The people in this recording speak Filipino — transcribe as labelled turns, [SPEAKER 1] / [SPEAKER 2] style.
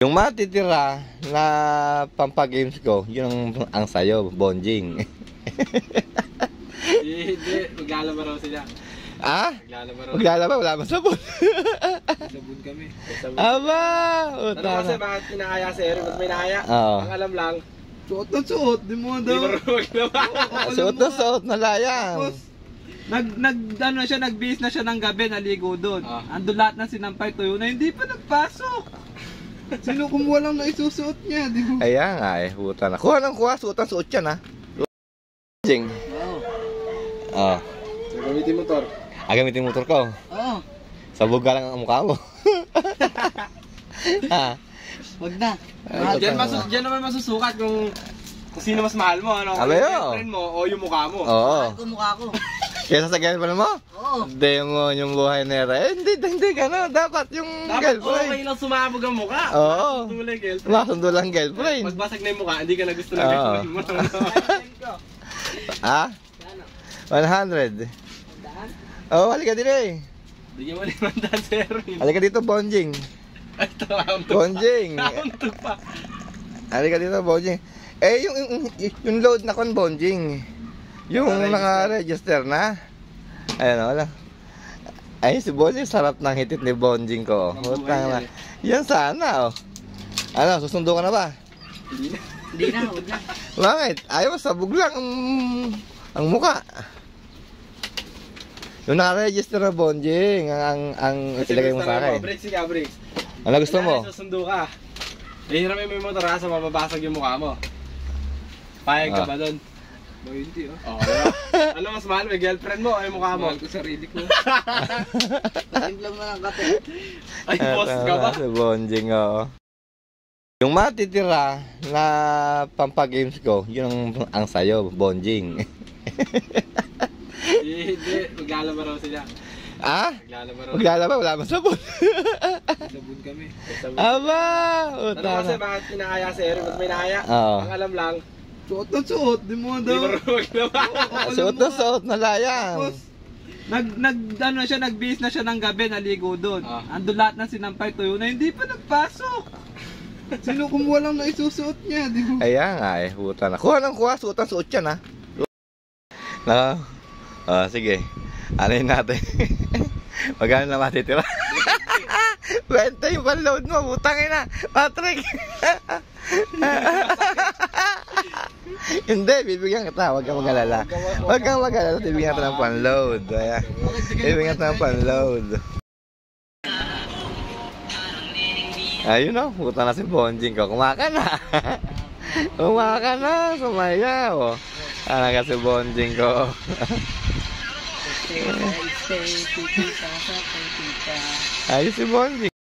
[SPEAKER 1] Yung matitira na pampagames ko, yun ang sayo, bonjing.
[SPEAKER 2] Hindi, maglalaba raw sila.
[SPEAKER 1] Ah?
[SPEAKER 2] Maglalaba raw.
[SPEAKER 1] Maglalaba, wala mang sabon.
[SPEAKER 2] Sabon kami.
[SPEAKER 1] Aba!
[SPEAKER 2] Ano kasi bakit pinakaya si Eric? Ba't may nakaya?
[SPEAKER 1] Oo.
[SPEAKER 2] Ang alam lang,
[SPEAKER 3] Suot na suot, di mo
[SPEAKER 2] hindi
[SPEAKER 3] daw.
[SPEAKER 2] marunong maglaba.
[SPEAKER 1] Suot na layang.
[SPEAKER 3] Tapos, ano siya, nagbihis na siya ng gabi, naligo doon.
[SPEAKER 2] Ah.
[SPEAKER 3] Ando lahat ng sinampay tuyo na hindi pa nagpasok. Sino kumuha lang na isusuot niya, di mo?
[SPEAKER 1] Ayan nga eh, puta na. Kuha ng kuha, suot yan ha. Bonjing.
[SPEAKER 3] Oo.
[SPEAKER 1] Oo.
[SPEAKER 2] So, gamitin motor.
[SPEAKER 1] Gamitin motor ko.
[SPEAKER 3] Oo.
[SPEAKER 1] Sabog ka lang ang mukha mo. Ha?
[SPEAKER 3] Wag na.
[SPEAKER 2] Diyan naman masusukat kung sino mas mahal mo, ano?
[SPEAKER 1] Abay,
[SPEAKER 2] Yung
[SPEAKER 1] oo.
[SPEAKER 2] girlfriend mo o yung mukha mo.
[SPEAKER 1] Oo.
[SPEAKER 3] Mukha ko.
[SPEAKER 1] Kesa sa girlfriend mo?
[SPEAKER 3] Oo.
[SPEAKER 1] Demon yung buhay nila. Hindi gano'n. Dapat yung
[SPEAKER 2] Dapat
[SPEAKER 1] girlfriend.
[SPEAKER 2] okay lang sumabog ang mukha.
[SPEAKER 1] Oo.
[SPEAKER 2] Tulay girlfriend.
[SPEAKER 1] Masundo lang girlfriend.
[SPEAKER 2] Pagbasag na yung mukha, hindi ka na gusto ng
[SPEAKER 1] Oo.
[SPEAKER 2] girlfriend mo.
[SPEAKER 1] Ha? 100. Oh, halika din eh.
[SPEAKER 2] Bigyan mo limandaan si Erwin.
[SPEAKER 1] Halika dito, bonjing.
[SPEAKER 2] Ay, ito, round 2
[SPEAKER 1] Bonjing.
[SPEAKER 2] pa.
[SPEAKER 1] Halika dito, bonjing. Eh, yung load na kon, bonjing. Yung naka-register na. Ayan, wala. Ay, si bonjing, sarap ng hitit ni bonjing ko. Utang na. Yan sana, oh. Ano, susundo ka na ba?
[SPEAKER 3] Hindi na, wag na.
[SPEAKER 1] Bakit? Ayaw, sabog lang ang muka. Yung naka-register na bonjing, ang ilagay mo sa akin.
[SPEAKER 2] Breaks ka, breaks.
[SPEAKER 1] Ano gusto mo?
[SPEAKER 2] Susundo ka. Hihiramin mo yung motor ha, sa mababasag yung mukha mo. Payag ka ba doon?
[SPEAKER 3] Hindi, oh.
[SPEAKER 2] Oo. Ano mas mahal, may girlfriend mo o yung mukha mo?
[SPEAKER 3] Mahal ko sarili ko. Timplang na lang kape.
[SPEAKER 2] Ay, boss ka ba?
[SPEAKER 1] Si bonjing, oo. Yung matitira na pampagames ko, yun ang sayo, bonjing.
[SPEAKER 2] Hindi, maglalaba raw sila.
[SPEAKER 1] Ah?
[SPEAKER 2] Maglalaba raw.
[SPEAKER 1] Maglalaba, wala mang sabon.
[SPEAKER 3] Sabon kami.
[SPEAKER 1] Aba!
[SPEAKER 2] Ano kasi bakit pinakaya si Eric? Ba't may nakaya?
[SPEAKER 1] Oo.
[SPEAKER 2] Ang alam lang,
[SPEAKER 3] Suot na suot, di mo
[SPEAKER 2] hindi
[SPEAKER 3] daw.
[SPEAKER 2] marunong maglaba.
[SPEAKER 1] Suot na layang.
[SPEAKER 3] Tapos, ano siya, nagbihis na siya ng gabi, naligo doon.
[SPEAKER 2] Ah.
[SPEAKER 3] Ando lahat ng sinampay tuyo na hindi pa nagpasok. Sino kumuha lang na isusuot niya, di mo?
[SPEAKER 1] Ayan nga eh, puta na. Kuha ng kuha, suot yan ha. Sige. Anin natin. Magkano na matitira? 20 yung panload mo, putang ina. Patrick. Hindi, bibigyan kita. Huwag kang mag-alala. Huwag kang mag-alala. Bibigyan kita ng panload. Ayan. Bibigyan kita ng panload. Ayun o, puta na si bonjing ko. Kumaka na. Kumaka na. Sumayaw. Ano ka si bonjing ko. Ayun si bonjing.